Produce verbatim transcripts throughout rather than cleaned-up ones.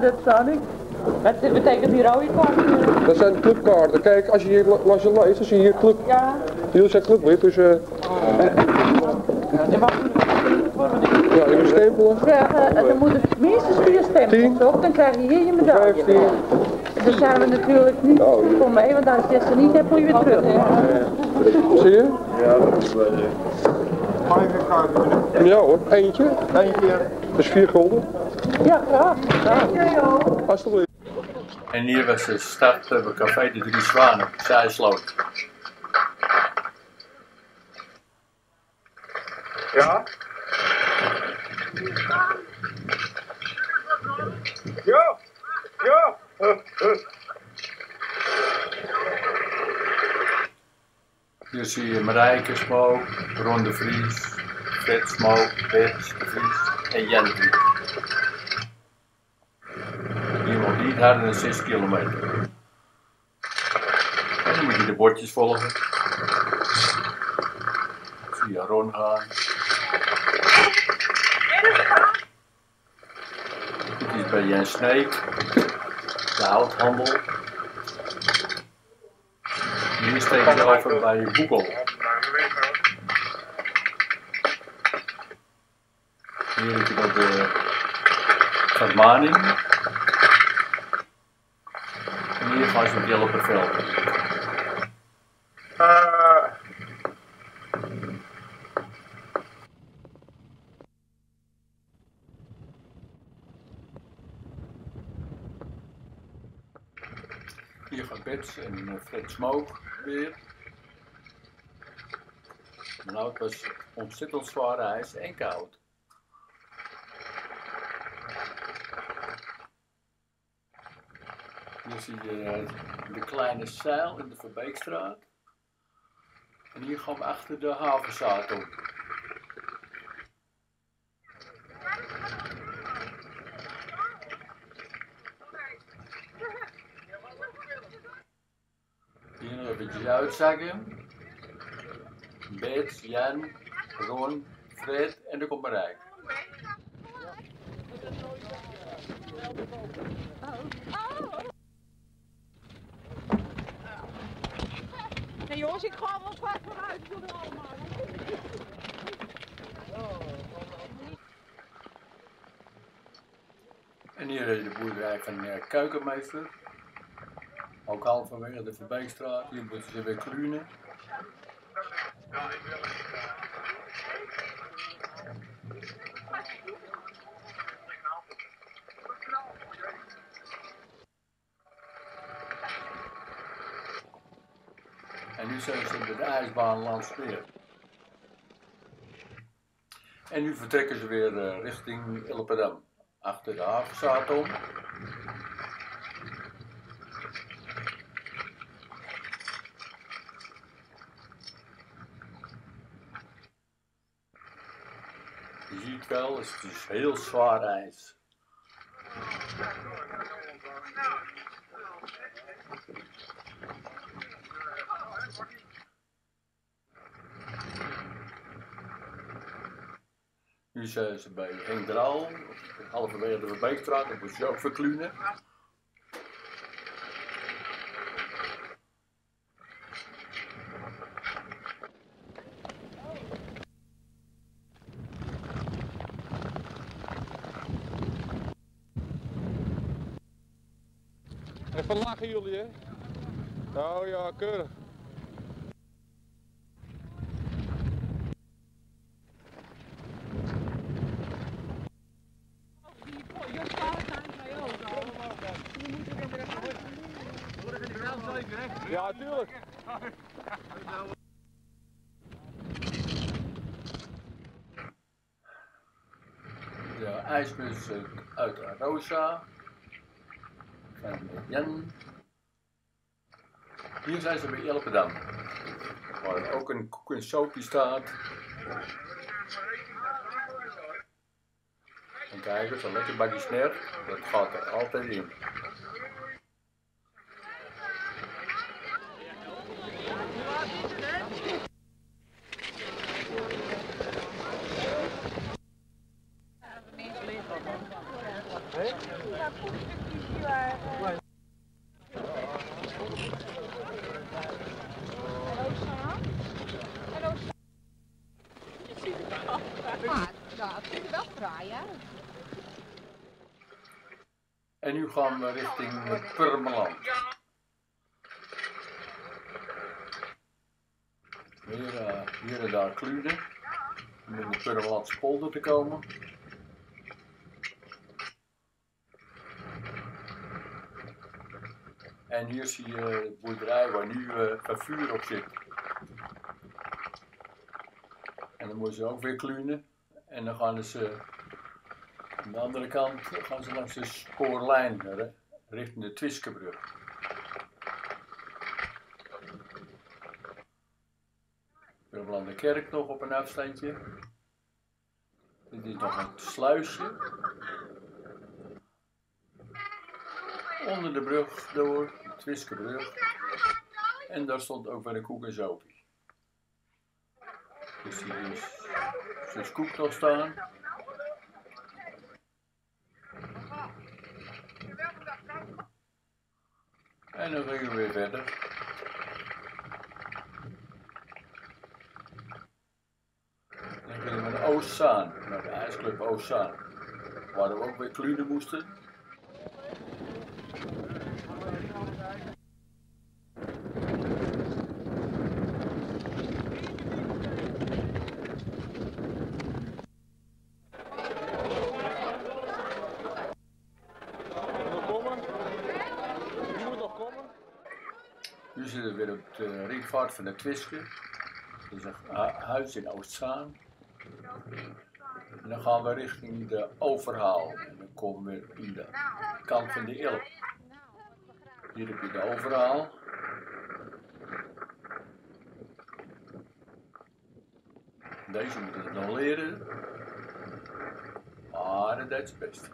dat staat niet. Wat betekent die rode kaarten? Dat zijn de clubkaarten. Kijk, als je hier als je leest, dan zie je hier club. Ja. Jullie zijn clublid, dus... Uh, ja, je moet stempelen. Ja, uh, er moeten minstens vier stempels op, dan krijg je hier je medaille. vijftien. Daar zijn we natuurlijk niet voor mee, want als je ze niet hebt, moet je weer terug. Zie je? Ja, dat is wel. Mag ik een kaart? Ja hoor, eentje. Eentje. Dat is vier gulden. Ja, graag. Ja. Alsjeblieft. En hier was de start bij Café de Drie Zwanen, Zijsloot. Ja? Ja! Ja! Uh, uh. Hier zie je Marijke Smook, Ron de Vries, Fred Smook, Bert de Vries en Jan de Vries. Hier mag niet harder dan zes kilometer. En dan moet je de bordjes volgen. Zie je Ron gaan. Dit is bij Jens Sneek, de houthandel. Hier steek je over bij je boekel. Hier heb je nog de vermaning. En hier gaan ze met Jelperveld. Uh. Hier gaat Bets en Fred Smoke weer. Nou, het was ontzettend zware ijs en koud. Hier zie je de kleine zeil in de Verbeekstraat. En hier gaan we achter de havenzaad op. Hier nog eventjes uitzakken. Bert, Jan, Ron, Fred en dan komt Marijk. Nee jongens, ik ga wel vast vooruit, ik doe het allemaal. En hier is de boerderij van uh, Keukenmeester. Ook halverwege de Verbeekstraat, hier moeten ze weer klunen. En nu zijn ze bij de ijsbaan Landsmeer. En nu vertrekken ze weer uh, richting Ilpendam, achter de havenzaad om. Je ziet wel, het is heel zwaar ijs. Nu zijn ze bij Henk Draal, halverwege de Verbeekstraat, dat moet je ook verklunen. Even lachen jullie, hè? Nou ja, keurig. Ja, tuurlijk. De ijsbus uit Arosa. Van Jan. Hier zijn ze bij Ilpendam, waar ook een koek en soapje staat. En kijk eens, een lekker bakje sner, dat gaat er altijd in. Ja, En nu gaan we richting Purmerland. Weer uh, hier en daar klunen om in de Purmerlandse polder te komen. En hier zie je de boerderij waar nu uh, vervuur op zit. En dan moeten ze ook weer klunen. En dan gaan ze aan de andere kant gaan ze langs de spoorlijn richting de Twiskebrug. De kerk nog op een afstandje. Dit is nog een sluisje. Onder de brug door, de Twiskebrug. En daar stond ook weer een koek en zopie. Dus hier is zus Koek nog staan. En dan gingen we weer verder. Dan gingen we naar Oostzaan, naar de ijsclub Oostzaan. Waar we ook weer klunen moesten. Nu zitten we weer op de ringvaart van de Twiske. Dat is een huis in Oostzaan. En dan gaan we richting de Overhaal. En dan komen we in de kant van de Ilp. Hier heb je de Overhaal. Deze moeten we nog leren. Maar dat deed ze best.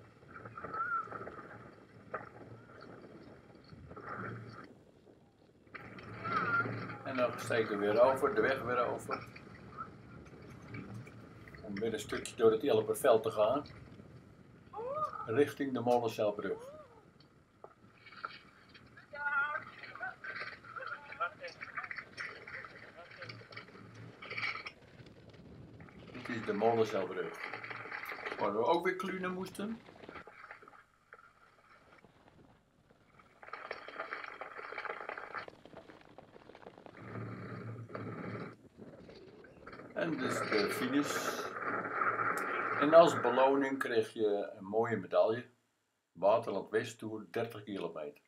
En dan steken we weer over, de weg weer over. Om weer een stukje door het Ilperveld te gaan. Richting de Molenzeilbrug. Dit is de Molenzeilbrug. Waar we ook weer klunen moesten. En dus de finish. En als beloning kreeg je een mooie medaille. Waterland West Tour dertig kilometer.